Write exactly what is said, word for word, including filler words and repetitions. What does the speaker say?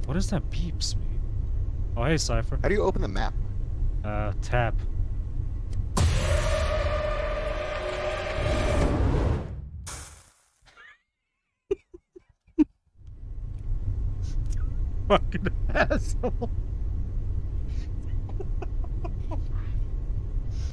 What does that beeps me? Oh, hey, Cypher. How do you open the map? Uh, tap. Fucking asshole.